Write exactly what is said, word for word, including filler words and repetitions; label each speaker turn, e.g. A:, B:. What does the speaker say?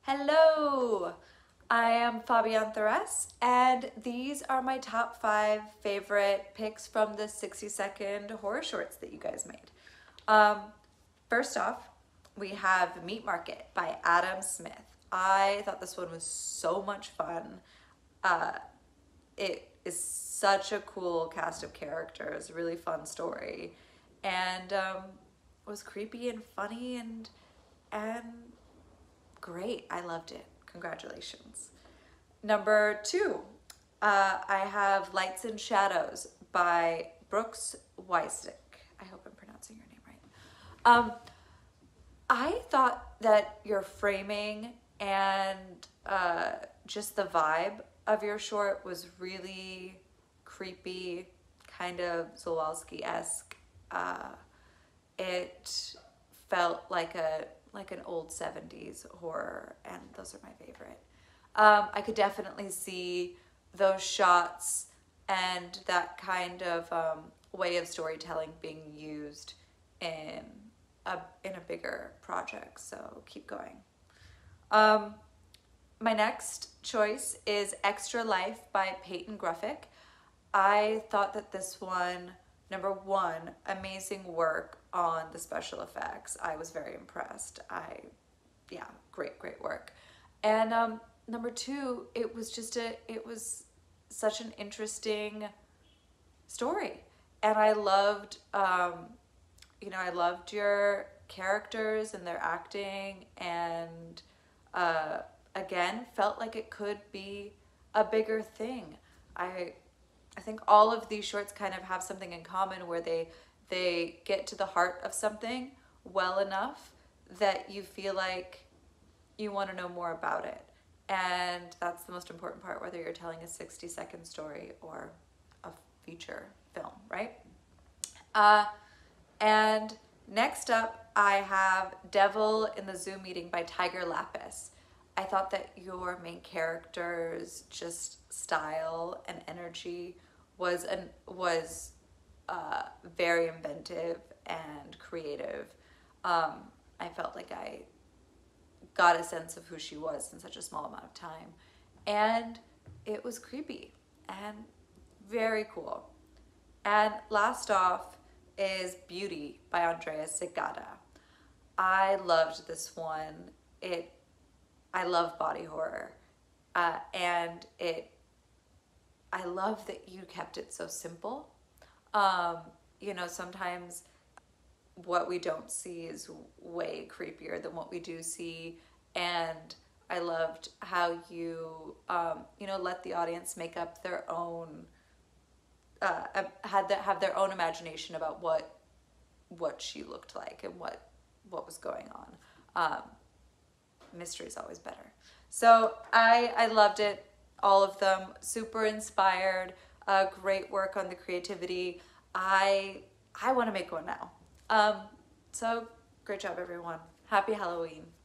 A: Hello, I am Fabianne Therese, and these are my top five favorite picks from the sixty second horror shorts that you guys made. Um, first off, we have Meat Market by Adam Smith. I thought this one was so much fun. Uh, it is such a cool cast of characters, really fun story, and um, it was creepy and funny and and great. I loved it. Congratulations. Number two, uh, I have Lights and Shadows by Brooks Weisdick. I hope I'm pronouncing your name right. Um, I thought that your framing and uh, just the vibe of your short was really creepy, kind of Zawalski-esque. Uh, it felt like a like an old seventies horror, and those are my favorite. Um, I could definitely see those shots and that kind of um, way of storytelling being used in a, in a bigger project, so keep going. Um, my next choice is Extra Life by Peyton Gruffick. I thought that this one, number one, amazing work on the special effects. I was very impressed. I, yeah, great, great work. And um, number two, it was just a, it was such an interesting story. And I loved, um, you know, I loved your characters and their acting, and uh, again, felt like it could be a bigger thing. I, I think all of these shorts kind of have something in common where they they get to the heart of something well enough that you feel like you want to know more about it. And that's the most important part, whether you're telling a sixty second story or a feature film, right? Uh, and next up, I have Devil in the Zoom Meeting by Tiger Lapis. I thought that your main character's just style and energy was an was uh, very inventive and creative. Um, I felt like I got a sense of who she was in such a small amount of time, and it was creepy and very cool. And last off is Beauty by Andrea Segata. I loved this one. It I love body horror, uh, and it I love that you kept it so simple. Um, you know, sometimes what we don't see is way creepier than what we do see, and I loved how you, um, you know, let the audience make up their own, uh, had that have their own imagination about what what she looked like and what what was going on. Um, mystery is always better. So I I loved it. All of them, super inspired, uh, great work on the creativity. I I want to make one now. Um, so great job, everyone. Happy Halloween.